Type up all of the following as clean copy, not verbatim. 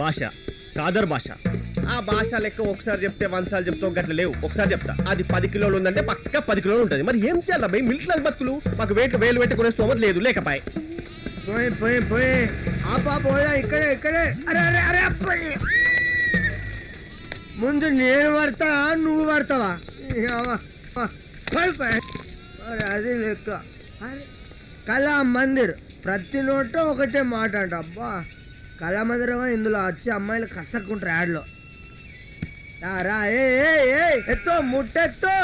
భాష కాదర్ భాష. ఆ భాష లెక్క ఒకసారి చెప్తే 100 సార్లు చెప్తావు, గట్ల లేవు. ఒకసారి చెప్తా, అది 10 కిలోలు ఉందంటే పక్క 10 కిలోలు ఉంటుంది. మరి ఏం చేయాలి భయ్? మిడిల్ క్లాస్ బతుకులు, మాకు వేలు పెట్టుకునే స్తోమత లేదు, లేకపాయ్. పోయి ఇక్కడే ఇక్కడే. అరే అరే అరే అబ్బాయి, ముందు నేను పడతా, నువ్వు పడతావా? అది లెక్క. అరే కళా మందిర్, ప్రతి నోట ఒకటే మాట అంట. అబ్బా కళా మందిరం ఇందులో వచ్చి అమ్మాయిలు కసక్కుంటారు యాడ్లో. రా ఎత్తో ముట్టెత్తు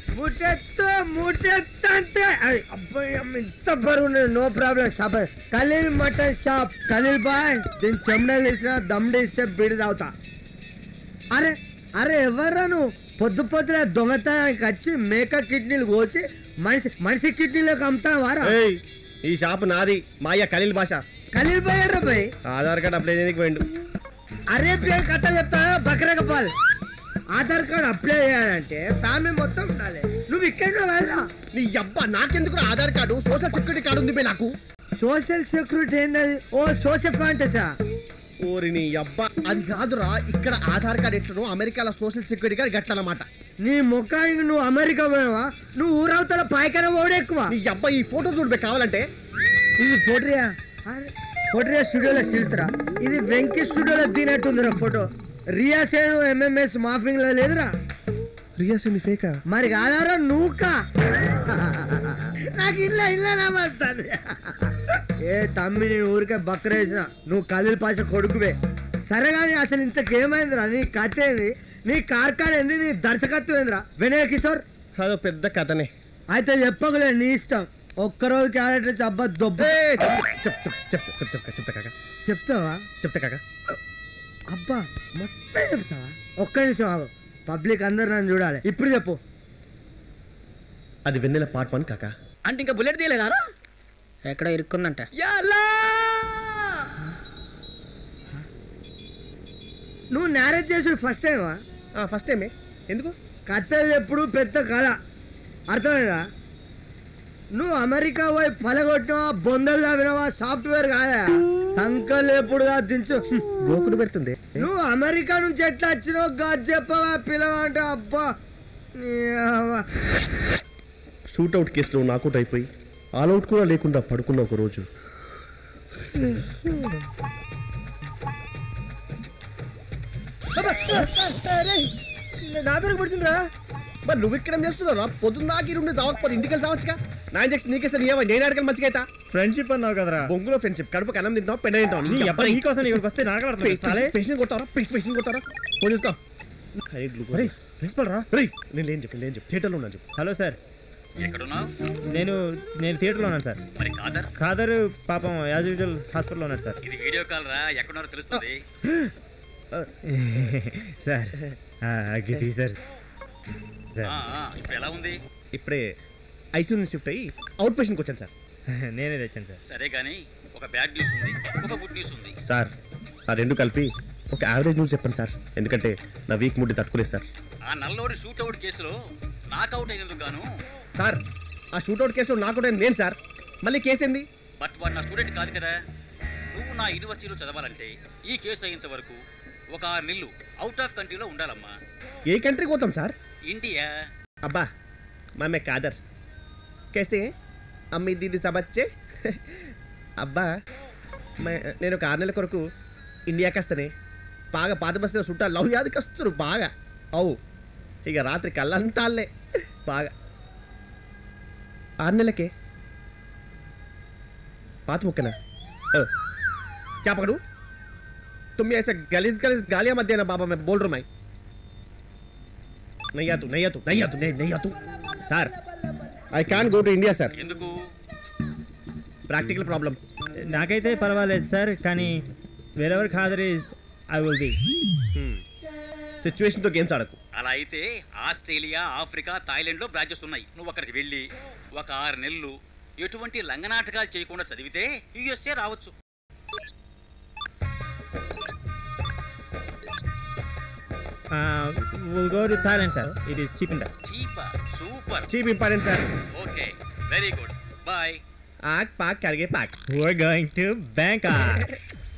అంటే అబ్బాయి ఇంత బరువు, no problem. Khalil mutton shop, Khalil బాయ్. దీని చెమడలు తీసినా దమ్డిస్తే బిడి తాగుతా. అరే అరే ఎవర్రా నువ్వు? పొద్దున దొంగతనానికి వచ్చి మేక కిడ్నీలు కోసి మనిషి కిడ్నీలోకి అమ్ముతావారా? ఈ షాప్ నాది, మా అయ్య ఖలీల్ భాష. ఖలీల్ బాయ్ ఎర్రా బాయ్, ఆధార్ కార్డు అప్లై చేయడానికి పోయిండు. అరే పేరు కథ చెప్తా బకరకపాల్. ఆధార్ కార్డు అప్లై చేయాలంటే ఫ్యామిలీ మొత్తం ఉండాలి. నువ్వు ఇక్కడ వెళ్ళరా? నీ అబ్బా నాకెందుకు Aadhaar card? Social security card ఉంది బే నాకు. సోషల్ సెక్యూరిటీ ఏంటది? ఓ సోషల్ ఫాంటసా? ఓరి నీ అబ్బా, అది కాదురా. ఇక్కడ ఆధార్ కార్డు ఎట్లనో అమెరికాలో సోషల్ సెక్యూరిటీ కార్డు గట్లన్నమాట. నీ ముఖానికి నువ్వు అమెరికా పోయావా? నువ్వు ఊరవతల పాయకన ఓడే ఎక్కువ. నీ అబ్బా ఈ ఫోటో చూడబే కావాలంటే. ఇది ఫోటోయా? ఫోటోయా స్టూడియోలో తీస్తారా? ఇది వెంకీ స్టూడియోలో తీనట్టుందిరా ఫోటో. రియా సేను ఎంఎంఎస్ మాఫింగ్ లో లేదురా. రియా సేన్ ఫేకా? మరి కాదారా నువ్వుకా? నాకు ఇల్లా నమస్తాను. ఏ తమ్మి, నేను ఊరికే బక్కరేసిన, నువ్వు ఖలీల్ పాష కొడుకువే. సరే కానీ అసలు ఇంతకేమైందిరా? నీ కథ ఏంది? నీ కార్ఖాన ఏంది? నీ దర్శకత్వం ఏందిరా వినయ్ కిషోర్? అదో పెద్ద కథనే. అయితే చెప్పకులే, నీ ఇష్టం. ఒక్కరోజు క్యారెక్టర్ అబ్బా దొబ్బ. చెప్తావా? చెప్తా కాక. అబ్బా మొత్తం చెప్తావా? ఒక్క నిమిషం ఆగు, పబ్లిక్ అందరు నన్ను చూడాలి. ఇప్పుడు చెప్పు. అది వెన్నెల పార్ట్ 1 కాక. అంటే ఇంకా బుల్లెట్ తీయలేదారా? ఎక్కడ ఇరుక్కుందంట. నువ్వు మ్యారేజ్ చేసుడు ఫస్ట్ టైమా? ఫస్ట్ టైమే. ఎందుకు? కథలు ఎప్పుడు పెద్ద కళ, అర్థమైందా? నువ్వు అమెరికా పోయి పలగొట్టినవా, బొందలు దావినవా, సాఫ్ట్వేర్ కాదా? సంకల్ ఎప్పుడుగా దించు గోకుడు పెడుతుంది. నువ్వు అమెరికా నుంచి ఎట్లా వచ్చినావు గాది చెప్పవా పిల్లవా అంటే. అబ్బా షూట్అవుట్ కేసులో నాకౌట్ అయిపోయి ఆల్అవుట్ కూడా లేకుండా పడుకున్న ఒక రోజు నా పేరు పడుతుందిరా. మరి నువ్వు ఇక్కడ చేస్తున్నావు? పొద్దున్న దాకా ఈ రూమ్ చావకపోతే ఇంటికి వెళ్ళి చావచ్చుగా. నా ఇంజక్షన్ నీకేస్తే నీ నేను అడగలు మంచిగా అవుతా. ఫ్రెండ్షిప్ అన్నావు కదరా? బొంగులో ఫ్రెండ్షిప్. కడుపుకి అన్నం తింటావు, పెద్ద తింటావు. నీకోసం ఇక్కడికి వస్తే పేషెంట్ కొట్టారా? పేషెంట్ కొట్టారా? ఫోన్ చేసుకో. ప్రిన్సిపల్ రా. నేను లేని చెప్పు థియేటర్లో ఉన్నాను చెప్పు. హలో సార్, ఎక్కడున్నావు? నేను థియేటర్లో ఉన్నాను సార్. మరి ఖాదర్ పాపం యాజ్ యూజువల్ హాస్పిటల్లో ఉన్నాడు సార్. ఇది వీడియో కాల్ రా, ఎక్కడున్నారో తెలుస్తుంది. సార్ సార్ ఇప్పుడు ఎలా ఉంది? ఇప్పుడే ఐసీయూ నుంచి షిఫ్ట్ అయ్యి అవుట్ పేషెంట్కి వచ్చాను సార్. నేనే తెచ్చాను సార్. సరే కానీ ఒక బ్యాడ్ న్యూస్ ఉంది, ఒక గుడ్ న్యూస్ ఉంది సార్. ఆ రెండు కలిపి ఒక యావరేజ్ న్యూస్ చెప్పండి సార్, ఎందుకంటే నా వీక్ ముడ్డి తట్టుకోలేదు సార్. ఆ నల్లోడి షూట్అవుట్ కేసులో నాకౌట్ అయినందుకు గాను. సార్ ఆ షూట్అవుట్ కేసులో నాకౌట్ అయిన నేను సార్. మళ్ళీ కేసు ఏంది? బట్ వాడు నా స్టూడెంట్ కాదు కదా. నువ్వు నా యూనివర్సిటీలో చదవాలంటే ఈ కేసు అయ్యేంత వరకు ఒక 6 నెలలు అవుట్ ఆఫ్ కంట్రీలో ఉండాలమ్మా. ఏ కంట్రీకి పోతాం సార్? ఇండియా. అబ్బా मैं कादर कैसे అమ్మి దీది సబచ్చే. అబ్బా నేను ఒక 6 నెలల కొరకు ఇండియాకి వస్తానే. బాగా పాత బస్తీలో చుట్టాలు లవ్ యాదికి వస్తారు బాగా. అవు ఇక రాత్రి కళ్ళంతాలే బాగా. 6 నెలలకే पात मुक्केना क्या पकड़ू? तुम ये ऐसे गलीज गालियां मत देना बाबा, मैं बोल रहा हूँ। मैं नहीं आ तू सर. I can't go to India sir. ఎందుకు? Practical problems. నాకైతే పర్వాలేదు సార్, కానీ wherever Khader is I will be. సిచ్యువేషన్తో గేమ్స్ ఆడకు. అలా అయితే ఆస్ట్రేలియా, ఆఫ్రికా, థాయిలాండ్లో బ్రాంచెస్ ఉన్నాయి. నువ్వు అక్కడికి వెళ్ళి ఒక 6 నెలలు ఎటువంటి లంగనాటకాలు చేయకుండా చదివితే యుఎస్ఏ రావచ్చు. We'll go to Thailand sir. It is cheap and best. చీపా? Super. Cheap important sir. Okay, very good. Bye. ఆక్ పాక్ కరిగే Pak. We're going to Bangkok.